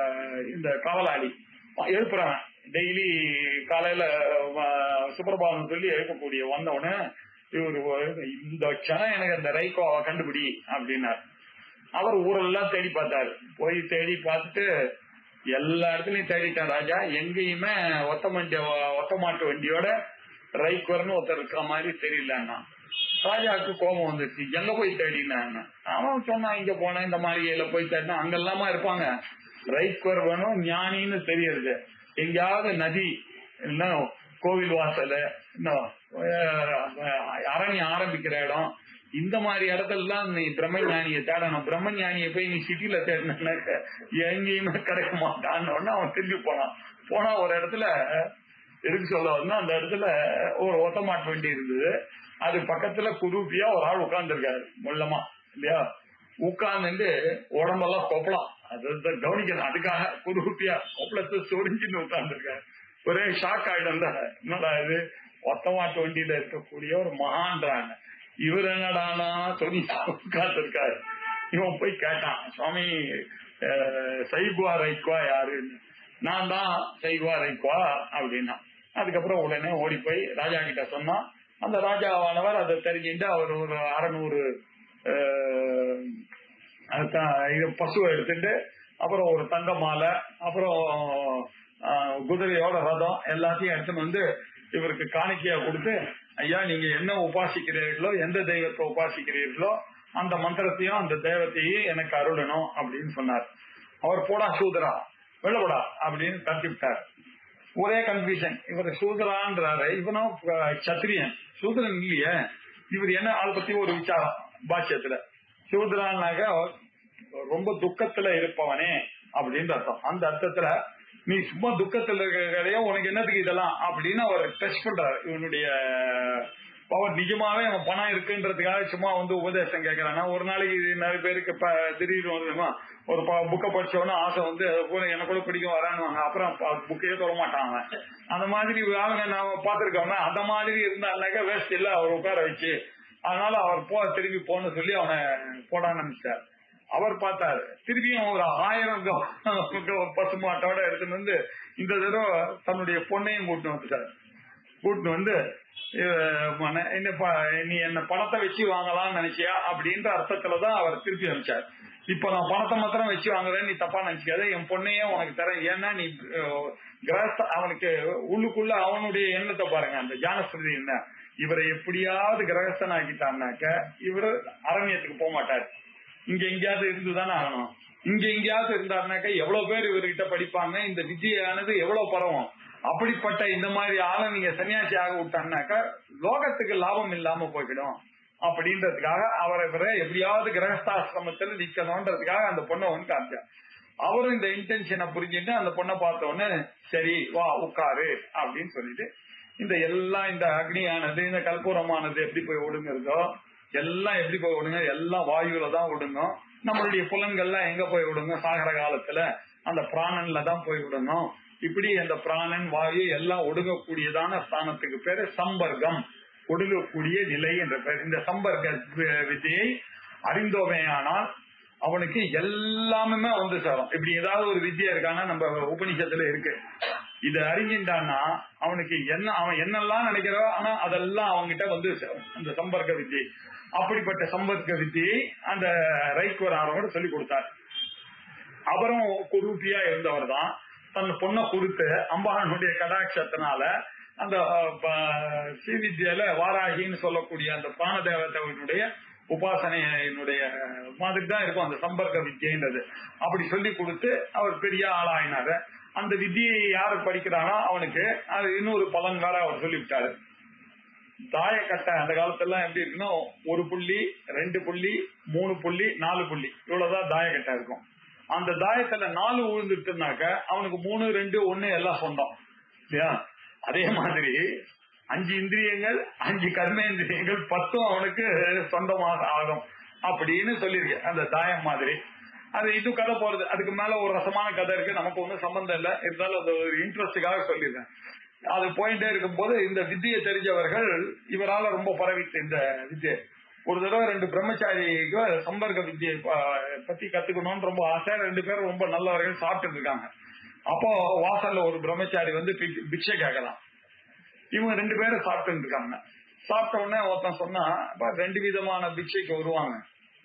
இந்த காவலாளி எழுப்புறவன் டெய்லி காலையில சுப்பிரபாதம் சொல்லி எழுப்பக்கூடிய வந்தவுடனே இவரு இந்த க்ஷணம் எனக்கு அந்த ரைக்கோவை கண்டுபிடி அப்படின்னாரு. அவர் ஊரெல்லாம் தேடி பார்த்தாரு. போய் தேடி பார்த்துட்டு எல்லா இடத்துலயும் தேடிட்டான் ராஜா. எங்கேயுமே ஒத்த வண்டி ஒத்த மாட்டு வண்டியோட ரைக்வர்னு ஒருத்தர் இருக்கிற மாதிரி தெரியலன்னா ராஜாவுக்கு கோபம் வந்துருச்சு. எங்க போய் தேடினாங்க? அவன் சொன்னான், இங்க போன இந்த மாளிகையில போய் தேடினா அங்க எல்லாமா இருப்பாங்க. ரைக்வர் வேணும், ஞானின்னு தெரியுது. எங்கேயாவது நதி இன்னும் கோவில் வாசல் இன்னும் அரணி ஆரம்பிக்கிற இடம் இந்த மாதிரி இடத்துலாம் நீ பிரம்மஞானியை தேடணும். பிரம்மஞானியை போய் நீ சிட்டில தேடினாக்க எங்கேயுமே கிடைக்க மாட்டான்னு அவன் திரும்பி போனான். போனா ஒரு இடத்துல எதுக்கு சொல்ல வந்து அந்த இடத்துல ஒரு ஒத்த மாட்டு வண்டி இருந்தது. அது பக்கத்துல குரூப்பியா ஒரு ஆள் உட்கார்ந்துருக்காரு முள்ளமா இல்லையா. உட்கார்ந்து உடம்பெல்லாம் கொப்பளம், அது கவனிக்கணும். அதுக்காக குரூப்பியா கொப்பளத்தை சொரிஞ்சுன்னு உட்கார்ந்துருக்காரு. ஒரே ஷாக் ஆயிடும். என்னடா இது ஒத்த மாட்டு வண்டியில இருக்கக்கூடிய ஒரு மகான்றாங்க, இவர் என்னடானா சொல்லி உட்கார்ந்துருக்காரு. இவன் போய் கேட்டான், சுவாமி சைகுவா ரைக்குவா யாருன்னு. நான் தான் சைகுவா ரைக்குவா அப்படின்னா. அதுக்கப்புறம் உடனே ஓடி போய் ராஜா கிட்ட சொன்னா. அந்த ராஜாவானவர் அதை தெரிஞ்சுட்டு அவர் ஒரு அறநூறு பசுவை எடுத்துட்டு அப்புறம் ஒரு தங்க மாலை அப்புறம் குதிரையோட ரதம் எல்லாத்தையும் எடுத்துன்னு வந்து இவருக்கு காணிக்கையா கொடுத்து, ஐயா நீங்க என்ன உபாசிக்கிறீர்களோ எந்த தெய்வத்தை உபாசிக்கிறீர்களோ அந்த மந்திரத்தையும் அந்த தெய்வத்தையும் எனக்கு அருளணும் அப்படின்னு சொன்னார். அவர் போடா சூதரா வெள்ளப்படா அப்படின்னு தட்டி விட்டார். ஒரே கன்ஃபியூஷன். இவர் சூதரான்றாரு, இவனும் சத்திரியன். சூதரன் இல்லையே. இவர் என்ன ஆள் பத்தி ஒரு விசாரம் பாஷ்யத்துல. சூதரான்னாக்க ரொம்ப துக்கத்துல இருப்பவனே அப்படின்னு அர்த்தம். அந்த அர்த்தத்துல நீ சும்மா துக்கத்துல இருக்கிறதையோ உனக்கு என்னத்துக்கு இதெல்லாம் அப்படின்னு அவர் டச் பண்றாரு. இவனுடைய பவர் நிஜமாவே அவன் பணம் இருக்குன்றதுக்காக சும்மா வந்து உபதேசம் கேட்கறான்னா ஒரு நாளைக்கு நிறைய பேருக்கு இப்ப திடீர்னு வந்து ஒரு புக்கை படிச்சோன்னா ஆசை வந்து எனக்கு கூட பிடிக்கும் வரானுவாங்க. அப்புறம் புக்கையே தொட மாட்டாங்க. அந்த மாதிரி ஆளுங்க நாம பாத்துருக்கோம். அந்த மாதிரி இருந்தாருனாக்கா வேஸ்ட் இல்ல அவர் உட்கார வச்சு. அதனால அவர் போ திரும்பி போன்னு சொல்லி அவனை போடான்னு நினைச்சார். அவர் பார்த்தாரு, திருப்பியும் ஒரு ஆயிரம் பசுமாட்டோட எடுத்துன்னு வந்து இந்த தடவை தன்னுடைய பொண்ணையும் கூட்டின்னு வந்துட்டார். கூட்டின்னு வந்து நீ என்ன பணத்தை வச்சு வாங்கலாம்னு நினைச்சியா அப்படின்ற அர்த்தத்துலதான் அவர் திருப்பி அனுப்பிச்சார். இப்ப நான் பணத்தை மாத்திரம் வச்சு வாங்குறேன், நீ தப்பா நினைச்சிக்காத, என் பொண்ணையே உனக்கு தரேன். ஏன்னா நீ கிரகஸ்த அவனுக்கு உள்ளுக்குள்ள அவனுடைய எண்ணத்தை பாருங்க. அந்த ஜானஸ்ருதி என்ன, இவரை எப்படியாவது கிரகஸ்தன் ஆக்கிட்டான்னாக்க இவரு அரண்யத்துக்கு போக மாட்டார். இங்க எங்கேயாவது இருந்துதானே ஆகணும். இங்க எங்கேயாவது இருந்தாருனாக்க எவ்வளவு பேர் இவர்கிட்ட படிப்பாங்க, இந்த விஜயானது எவ்வளவு பரவும். அப்படிப்பட்ட இந்த மாதிரி ஆளை நீங்க சன்னியாசி ஆக விட்டாங்கனாக்கா லோகத்துக்கு லாபம் இல்லாம போய்விடும் அப்படின்றதுக்காக அவரை இவரை எப்படியாவது கிரகஸ்தாசிரமத்தில் நிக்கணும்ன்றதுக்காக அந்த பொண்ணை வந்து காமிச்சார். அவரும் இந்த இன்டென்ஷனை புரிஞ்சுட்டு அந்த பொண்ணை பார்த்த உடனே சரி வா உட்காரு அப்படின்னு சொல்லிட்டு இந்த எல்லாம் இந்த அக்னியானது இந்த கற்பூரமானது எப்படி போய் ஒடுங்குறதோ எல்லாம் எப்படி போய் விடுங்க, எல்லாம் வாயுல தான் விடுங்க. நம்மளுடைய புலன்கள்லாம் எங்க போய் விடுங்க, சாகர காலத்துல அந்த பிராணன்ல தான் போய் விடணும். இப்படி அந்த பிராணன் வாயு எல்லாம் ஒடுங்கக்கூடியதான ஸ்தானத்துக்கு பேரு சம்பர்க்கம், ஒடுங்கக்கூடிய நிலை என்ற பேர். இந்த சம்பர்க்க வித்தியை அறிந்தோமையானால் அவனுக்கு எல்லாமே வந்து சேரும். இப்படி ஏதாவது ஒரு வித்தியா இருக்கான்னா நம்ம உபநிஷத்துல இருக்கு. இதை அறிஞ்சின்றான்னா அவனுக்கு என்ன அவன் என்னெல்லாம் நினைக்கிறோ ஆனா அதெல்லாம் அவன்கிட்ட வந்து அந்த சம்பர்க்க வித்தியை. அப்படிப்பட்ட சம்பர்க்க வித்தியை அந்த ரைக்வரானவர் சொல்லி கொடுத்தார். அவரும் குரூப்பியா இருந்தவர் தான். தன் பொண்ணை கொடுத்து அம்பானுடைய கடாட்சத்தினால அந்த ஸ்ரீவித்யால வாராகின்னு சொல்லக்கூடிய அந்த பிராண தேவதையினுடைய உபாசனையினுடைய மாதிரி தான் இருக்கும் அந்த சம்பர்க்க வித்தியன்றது. அப்படி சொல்லி கொடுத்து அவர் பெரிய ஆளாயினாரு. அந்த வித்தியை யாரு படிக்கிறானோ அவனுக்கு அது இன்னொரு பலன்கார அவர் சொல்லிவிட்டாரு. தாயக்கட்டை அந்த காலத்துல எப்படி இருக்குன்னா ஒரு புள்ளி, ரெண்டு புள்ளி, மூணு புள்ளி, நாலு புள்ளி இவ்வளவுதான் தாயக்கட்டை இருக்கும். அந்த தாயத்துல நாலு விழுந்துட்டுனாக்க அவனுக்கு மூணு, ரெண்டு, ஒண்ணு எல்லாம் சொந்தம் இல்லையா. அதே மாதிரி அஞ்சு இந்திரியங்கள், அஞ்சு கர்மேந்திரியங்கள், பத்தும் அவனுக்கு சொந்தமாக ஆகும் அப்படின்னு சொல்லியிருக்கு அந்த தாயம் மாதிரி. அது இது கதை போறது. அதுக்கு மேல ஒரு ரசமான கதை இருக்கு, நமக்கு ஒன்றும் சம்பந்தம் இல்லை, இருந்தாலும் அது ஒரு இன்ட்ரெஸ்டுக்காக சொல்லியிருக்கேன். அது போயிட்டே இருக்கும் போது இந்த வித்தியை தெரிஞ்சவர்கள் இவரால ரொம்ப பரவிட்டு இந்த வித்தியை. ஒரு தடவை ரெண்டு பிரம்மச்சாரிக்கு சம்பர்க்க வித்தியை பத்தி கத்துக்கணும்னு ரொம்ப ஆசை. ரெண்டு பேரும் ரொம்ப நல்லவர்கள் சாப்பிட்டு இருக்காங்க. அப்போ வாசல்ல ஒரு பிரம்மச்சாரி வந்து பிக்ஷை கேட்கலாம். இவங்க ரெண்டு பேரும் சாப்பிட்டு இருக்காங்க. சாப்பிட்ட உடனே ஒருத்தன் சொன்னா ரெண்டு விதமான பிக்ஷைக்கு வருவாங்க.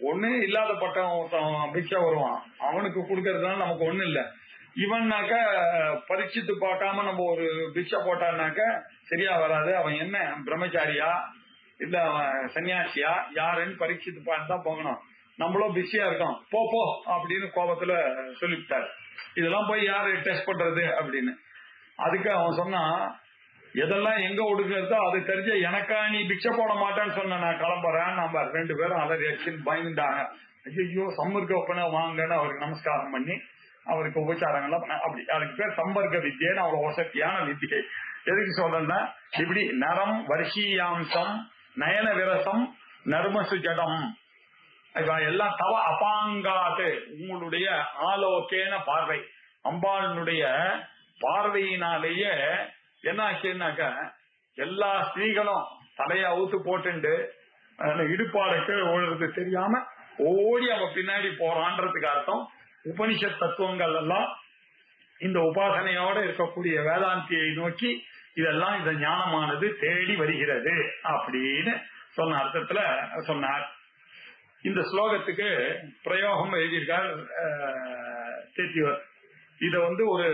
ஒண்ணு இல்லாத பட்டம் பிச்சை வருவான், அவனுக்கு கொடுக்கறதுனால நமக்கு ஒண்ணு இல்ல. இவன்னாக்க பரீட்சித்து பார்க்காம நம்ம ஒரு பிச்சை போட்டான்னாக்க சரியா வராது. அவன் என்ன பிரம்மச்சாரியா இல்ல அவன் சன்னியாசியா யாருன்னு பரீட்சித்து பார்த்து தான் போகணும். நம்மளும் பிஸியா இருக்கோம், போ போ அப்படின்னு கோபத்துல சொல்லிவிட்டாரு. இதெல்லாம் போய் யாரு டெஸ்ட் பண்றது அப்படின்னு. அதுக்கு அவன் சொன்னா, எதெல்லாம் எங்க ஒடுக்கிறதோ அது தெரிஞ்ச எனக்கா நீ பிச்சை போட மாட்டேன்னு சொன்ன, நான் கிளம்புறேன். நம்ம ரெண்டு பேரும் அலறி அடிச்சு பயந்துட்டாங்க. ஐயோ சம்பர்க்க ஒப்பனை வாங்கன்னு அவருக்கு நமஸ்காரம் பண்ணி அவருக்கு உபச்சாரங்கள்லாம் பண்ண. அப்படி அதுக்கு பேர் சம்பர்க்க வித்தியன்னு அவ்வளவு வசதியான வித்தியை. எதுக்கு சொல்றேன்னா, இப்படி நரம் வருஷீயாம்சம் நயன விரசம் நர்மசு ஜடம் எல்லாம் தவ அபாங்காது உங்களுடைய ஆலோகேன பார்வை, அம்பாளுடைய பார்வையினாலேயே என்ன ஆச்சுன்னாக்க எல்லா ஸ்திரீகளும் தலைய அவுத்து போட்டு இடுப்பாடுக்கு ஓடுறது தெரியாம ஓடி அவ பின்னாடி போறான்றதுக்கு அர்த்தம். உபனிஷத் தத்துவங்கள் எல்லாம் இந்த உபாசனையோட இருக்கக்கூடிய வேதாந்தியை நோக்கி இதெல்லாம் இந்த ஞானமானது தேடி வருகிறது அப்படின்னு சொன்ன அர்த்தத்துல சொன்னார். இந்த ஸ்லோகத்துக்கு பிரயோகம் எழுதியிருக்கார் தேத்தியவர். இத வந்து ஒரு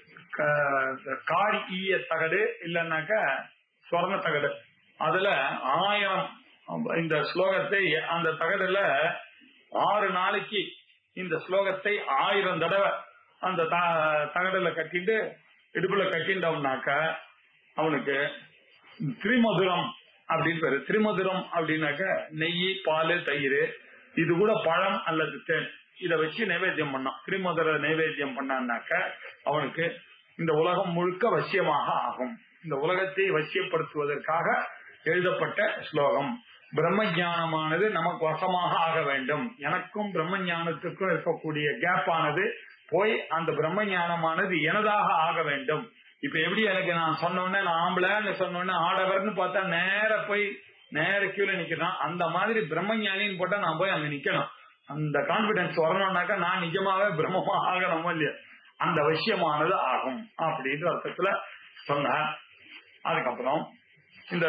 காரி ஈய தகடு இல்லைன்னாக்க ஸ்வர்ண தகடு, அதுல ஆயிரம் இந்த ஸ்லோகத்தை அந்த தகடுல ஆறு நாளைக்கு இந்த ஸ்லோகத்தை ஆயிரம் தடவை அந்த தகடுல கட்டிட்டு இடுப்புல கட்டிண்டோம்னாக்க அவனுக்கு திரிமதுரம் அப்படின்னு பேரு. திரிமதுரம் அப்படின்னாக்க நெய், பால், தயிர், இது கூட பழம் அல்லது தேன், இத வச்சு நைவேத்தியம் பண்ணான். திரிமதுர நைவேத்தியம் பண்ணான்னாக்க அவனுக்கு இந்த உலகம் முழுக்க வசியமாக ஆகும். இந்த உலகத்தை வசியப்படுத்துவதற்காக எழுதப்பட்ட ஸ்லோகம். பிரம்ம ஞானமானது நமக்கு வசமாக ஆக வேண்டும். எனக்கும் பிரம்ம ஞானத்துக்கும் இருக்கக்கூடிய கேப் ஆனது போய் அந்த பிரம்ம ஞானமானது எனதாக ஆக வேண்டும். இப்ப எப்படி எனக்கு நான் சொன்னோன்னே நான் ஆம்பளைன்னு சொன்னோன்னே ஆடவர்னு பார்த்தா நேர போய் நேர கீழே நிக்கிறான். அந்த மாதிரி பிரம்ம ஞானின்னு போட்டா நான் போய் அங்க நிக்கணும். அந்த கான்பிடன்ஸ் வரணும்னாக்கா நான் நிஜமாவே பிரம்மமா ஆகணும் இல்லையா, அந்த விஷயமானது ஆகும் அப்படின்ற அர்த்தத்துல சொன்னார். அதுக்கப்புறம் இந்த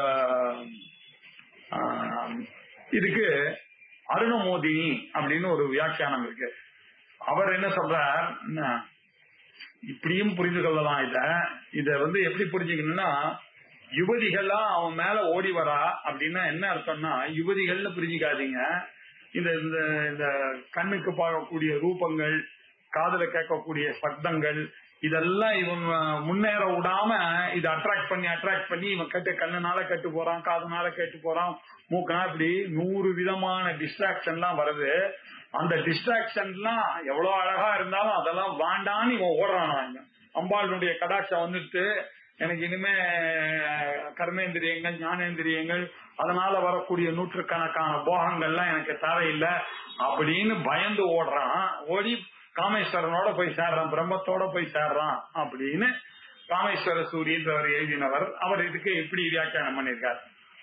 இதுக்கு அருணமோதினி அப்படின்னு ஒரு வியாக்கியானம் இருக்கு. அவர் என்ன சொல்றார், இப்படியும் புரிந்து கொள்ளலாம். இத இத வந்து எப்படி புரிஞ்சுக்கணும்னா, யுவதிகள்லாம் அவன் மேல ஓடி வரா அப்படின்னா என்ன அர்த்தம்னா, யுவதிகள்னு புரிஞ்சுக்காதீங்க. இந்த இந்த கண்ணுக்கு பார்க்கக்கூடிய ரூபங்கள், காதுல கேட்கக்கூடிய சப்தங்கள், இதெல்லாம் இவன் முன்னேற விடாம இதை அட்ராக்ட் பண்ணி அட்ராக்ட் பண்ணி இவன் கட்டு கண்ணுனால கட்டு போறான், காதுனால கேட்டு போறான், மூக்கனா, இப்படி நூறு விதமான டிஸ்ட்ராக்ஷன் எல்லாம் வருது. அந்த டிஸ்ட்ராக்ஷன் எல்லாம் எவ்வளவு அழகா இருந்தாலும் அதெல்லாம் வேண்டான்னு இவன் ஓடுறான். அம்பாளுடைய கடாட்சம் வந்துட்டு எனக்கு இனிமே கர்மேந்திரியங்கள், ஞானேந்திரியங்கள், அதனால வரக்கூடிய நூற்றுக்கணக்கான போகங்கள்லாம் எனக்கு தேவையில்லை அப்படின்னு பயந்து ஓடுறான். ஓடி காமேஸ்வரனோட போய் சேர்றான், பிரம்மத்தோட போய் சேர்றான் அப்படின்னு காமேஸ்வர சூரியன்றவர் எழுதினவர். அவர் இதுக்கு எப்படி வியாக்கியானம் பண்ணிருக்கார்,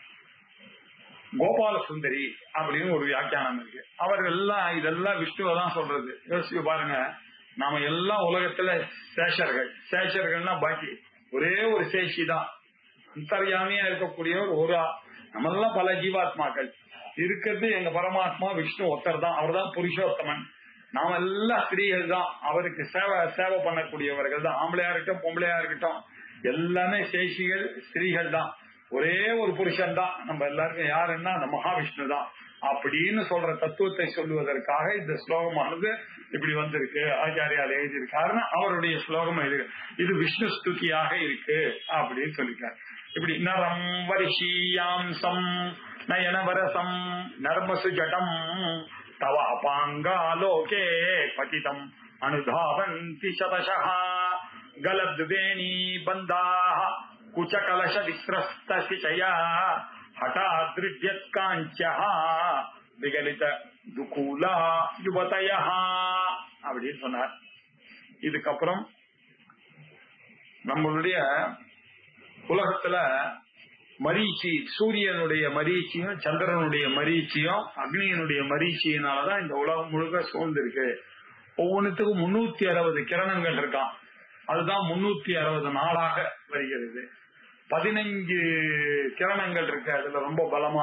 கோபால சுந்தரி அப்படின்னு ஒரு வியாக்கியானம் இருக்கு. அவர்கள் எல்லாம் இதெல்லாம் விஷ்ணுவை தான் சொல்றது. யோசிச்சு பாருங்க, நாம எல்லாம் உலகத்துல சேஷர்கள். சேஷர்கள்னா பாக்கி ஒரே ஒரு சேஷி தான், அந்தர்யாமியா இருக்கக்கூடியவர் ஒரு. நம்ம எல்லாம் பல ஜீவாத்மாக்கள், இருக்கிறது எங்க பரமாத்மா விஷ்ணு ஒருத்தர் தான். அவர் தான் புருஷோத்தமன். நாம எல்லாம் ஸ்திரீகள் தான், அவருக்கு சேவை சேவை பண்ணக்கூடியவர்கள் தான். ஆம்பளையா இருக்கட்டும் பொம்பளையா இருக்கட்டும் எல்லாமே சேஷிகள், ஸ்திரீகள் தான். ஒரே ஒரு புருஷன் தான் நம்ம எல்லாருக்கும். யாருன்னா அந்த மகாவிஷ்ணு தான் அப்படின்னு சொல்ற தத்துவத்தை சொல்லுவதற்காக இந்த ஸ்லோகமானது இப்படி வந்திருக்கு. ஆச்சாரியால் எழுதியிருக்காருன்னா அவருடைய ஸ்லோகம் இது இது விஷ்ணு ஸ்துதியாக இருக்கு அப்படின்னு சொல்லிருக்காரு. இப்படி நரம் வரிஷீயாம்சம் நயனவரசம் நர்மசு ஜடம் தவ அபாங்காலோகே பதிதம் அனுதாவந்தி சதசஹ கலத்வேணி பந்தாஹ குச்சகலச விஸ்ரஸ்தசிச்சயா ஹடாத்ரிஜ்யத் காஞ்சஹ விகலித துகூலா யுவதயஹ அப்படின்னு சொன்னார். இதுக்கப்புறம் நம்மளுடைய உலகத்துல மரீச்சி, சூரியனுடைய மரீச்சியும் சந்திரனுடைய மரீச்சியும் அக்னியனுடைய மரீச்சியினாலதான் இந்த உலகம் முழுக்க சூழ்ந்திருக்கு. ஒவ்வொன்றுத்துக்கும் முன்னூத்தி அறுபது கிரணங்கள் இருக்கான். அதுதான் முன்னூத்தி அறுபது நாளாக வருகிறது. பதினஞ்சு கிரணங்கள் இருக்கு அதுல ரொம்ப பலமா.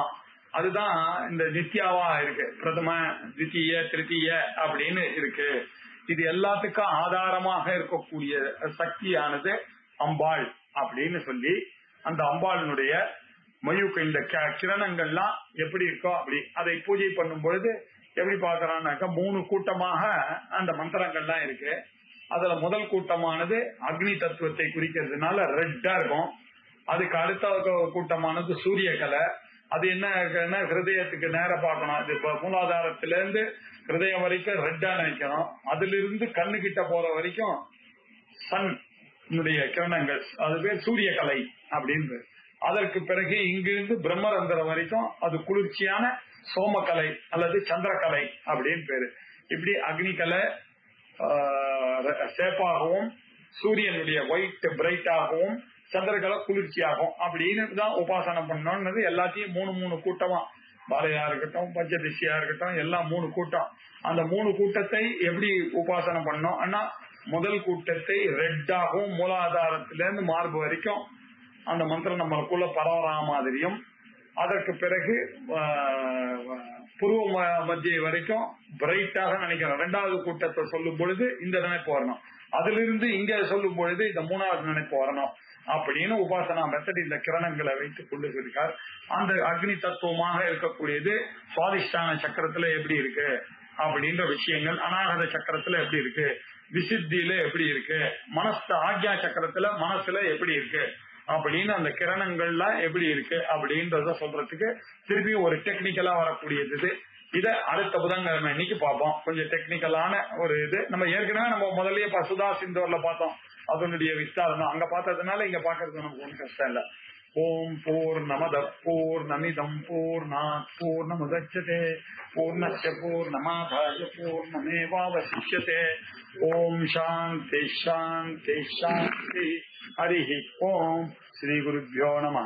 அதுதான் இந்த நித்யாவா இருக்கு. பிரதம, தித்திய, திருத்திய அப்படின்னு இருக்கு. இது எல்லாத்துக்கும் ஆதாரமாக இருக்கக்கூடிய சக்தியானது அம்பாள் அப்படின்னு சொல்லி, அந்த அம்பாளினுடைய மயுக்கு இந்த கிரணங்கள்லாம் எப்படி இருக்கோ அப்படி அதை பூஜை பண்ணும் பொழுது எப்படி பாக்குறான்னாக்கா மூணு கூட்டமாக அந்த மந்திரங்கள்லாம் இருக்கு. அதுல முதல் கூட்டமானது அக்னி தத்துவத்தை குறிக்கிறதுனால ரெட்டா இருக்கும். அதுக்கு அடுத்த கூட்டமானது சூரிய கலை. அது என்ன, ஹிருதயத்துக்கு நேர பார்க்கணும். அது மூலாதாரத்திலிருந்து ஹிருதயம் வரைக்கும் ரெட்டா நினைக்கணும். அதுல இருந்து கண்ணு கிட்ட போற வரைக்கும் சன் கிரணங்கள், அது பேர் சூரிய கலை அப்படின்னு. அதற்கு பிறகு இங்கிருந்து பிரம்மரந்திரம் வரைக்கும் அது குளிர்ச்சியான சோமக்கலை அல்லது சந்திரகலை அப்படின்னு பேரு. இப்படி அக்னி கலை சேப்பாகவும், சூரியனுடைய ஒயிட் பிரைட்டாகவும், சந்திரகலை குளிர்ச்சியாகும் அப்படின்னு தான் உபாசனை பண்ணணும்னு எல்லாத்தையும் மூணு மூணு கூட்டமா, பாலையா இருக்கட்டும், பஞ்சதிசியா இருக்கட்டும், எல்லாம் மூணு கூட்டம். அந்த மூணு கூட்டத்தை எப்படி உபாசனை பண்ணோம் ஆனா, முதல் கூட்டத்தை ரெட்டாகவும் மூலாதாரத்திலிருந்து மார்பு வரைக்கும் அந்த மந்திரம் நம்மளுக்குள்ள பரவரா மாதிரியும், அதற்கு பிறகு புருவ மத்திய வரைக்கும் பிரைட்டாக நினைக்கிறோம். ரெண்டாவது கூட்டத்தை சொல்லும் பொழுது இந்த நினைப்பு வரணும். அதுல இருந்து இங்க சொல்லும் பொழுது இந்த மூணாவது நினைப்பு வரணும் அப்படின்னு உபாசனா மெத்தட் இந்த கிரணங்களை வைத்துக் கொண்டு இருக்கார். அந்த அக்னி தத்துவமாக இருக்கக்கூடியது சுவாதிஷ்டான சக்கரத்துல எப்படி இருக்கு அப்படின்ற விஷயங்கள், அநாகத சக்கரத்துல எப்படி இருக்கு, விசுத்தியில எப்படி இருக்கு, மனசு ஆக்யா சக்கரத்துல மனசுல எப்படி இருக்கு அப்படின்னு அந்த கிரணங்கள்லாம் எப்படி இருக்கு அப்படின்றத சொல்றதுக்கு திருப்பி ஒரு டெக்னிக்கலா வரக்கூடியது இது. இதை அடுத்த புதன்கிழமை இன்னைக்கு பார்ப்போம். கொஞ்சம் டெக்னிக்கலான ஒரு இது. நம்ம ஏற்கனவே நம்ம முதல்லயே பசுதா சிந்தோர்ல பார்த்தோம், அதனுடைய விஸ்தாரம் தான். அங்க பார்த்ததுனால இங்க பாக்குறது நமக்கு ஒன்றும் கஷ்டம் இல்ல. ஓம் பூர்ணமத பூர்ணமிதம் பூர்ணாத் பூர்ணமுதச்யதே பூர்ணஸ்ய பூர்ணமாதாய பூர்ணமேவாவசிஷ்யதே. ஓம் சாந்தி சாந்தி சாந்தி. ஹரி ஓம். ஸ்ரீ குருभ्यो நமः.